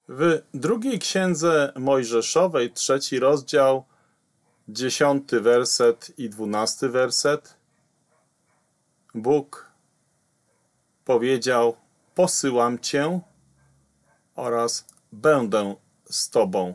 W drugiej księdze Mojżeszowej, 3 rozdział, 10 werset i 12 werset, Bóg powiedział: posyłam Cię oraz będę z Tobą.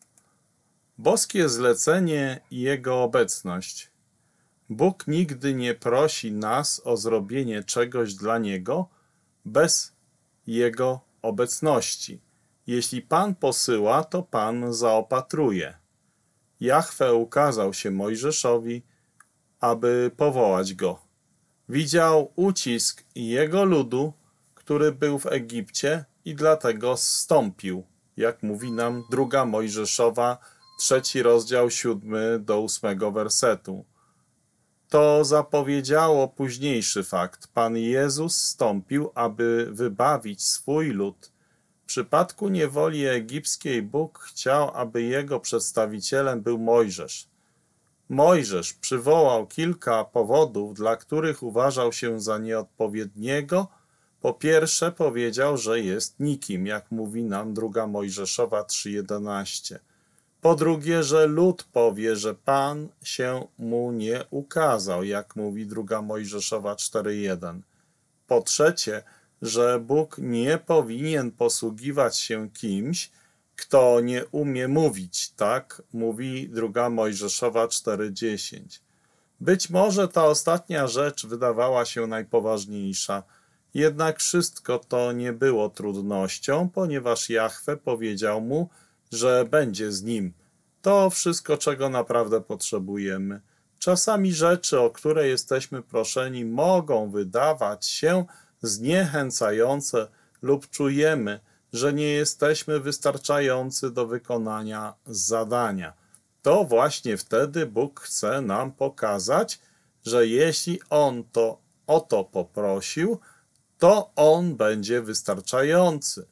Boskie zlecenie i Jego obecność. Bóg nigdy nie prosi nas o zrobienie czegoś dla Niego bez Jego obecności. Jeśli Pan posyła, to Pan zaopatruje. Jahwe ukazał się Mojżeszowi, aby powołać go. Widział ucisk jego ludu, który był w Egipcie, i dlatego zstąpił, jak mówi nam 2 Mojżeszowa, 3 rozdział, 7 do 8 wersetu. To zapowiedziało późniejszy fakt. Pan Jezus zstąpił, aby wybawić swój lud. W przypadku niewoli egipskiej Bóg chciał, aby jego przedstawicielem był Mojżesz. Mojżesz przywołał kilka powodów, dla których uważał się za nieodpowiedniego. Po pierwsze, powiedział, że jest nikim, jak mówi nam 2 Mojżeszowa 3:11. Po drugie, że lud powie, że Pan się mu nie ukazał, jak mówi 2 Mojżeszowa 4:1. Po trzecie, że Bóg nie powinien posługiwać się kimś, kto nie umie mówić, tak mówi 2 Mojżeszowa 4:10. Być może ta ostatnia rzecz wydawała się najpoważniejsza, jednak wszystko to nie było trudnością, ponieważ Jahwe powiedział mu, że będzie z nim. To wszystko, czego naprawdę potrzebujemy. Czasami rzeczy, o które jesteśmy proszeni, mogą wydawać się zniechęcające lub czujemy, że nie jesteśmy wystarczający do wykonania zadania. To właśnie wtedy Bóg chce nam pokazać, że jeśli On o to poprosił, to On będzie wystarczający,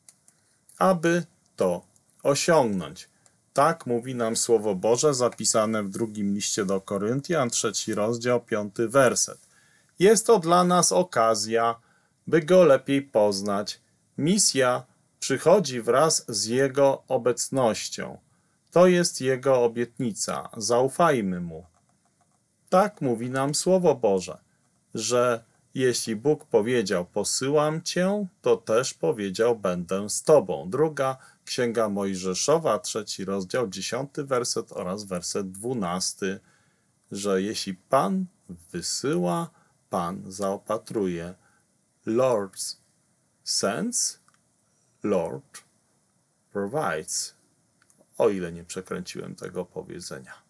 aby to osiągnąć. Tak mówi nam Słowo Boże zapisane w 2 liście do Koryntian, 3 rozdział, 5 werset. Jest to dla nas okazja, by Go lepiej poznać. Misja przychodzi wraz z Jego obecnością. To jest Jego obietnica. Zaufajmy Mu. Tak mówi nam Słowo Boże, że jeśli Bóg powiedział: posyłam Cię, to też powiedział: będę z Tobą. 2 Księga Mojżeszowa, 3 rozdział, 10 werset oraz werset 12, że jeśli Pan wysyła, Pan zaopatruje. Lord sends, Lord provides. O ile nie przekręciłem tego powiedzenia.